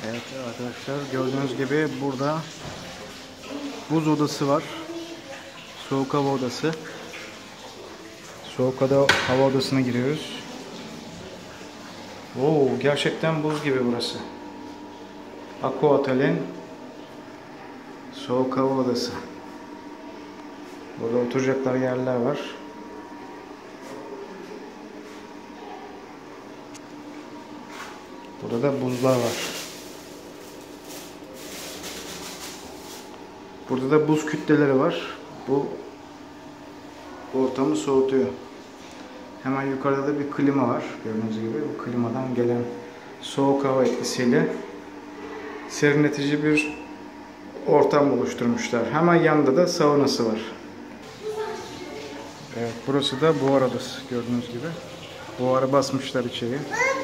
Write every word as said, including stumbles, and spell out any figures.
Evet arkadaşlar, gördüğünüz gibi burada buz odası var. Soğuk hava odası. Soğuk hava, hava odasına giriyoruz. Oo, gerçekten buz gibi burası. Aqua Otel'in soğuk hava odası. Burada oturacaklar yerler var. Burada da buzlar var. Burada da buz kütleleri var. Bu ortamı soğutuyor. Hemen yukarıda da bir klima var. Gördüğünüz gibi bu klimadan gelen soğuk hava etkisiyle serinletici bir ortam oluşturmuşlar. Hemen yanında da saunası var. Evet, burası da buhar odası gördüğünüz gibi. Buhara basmışlar içeri.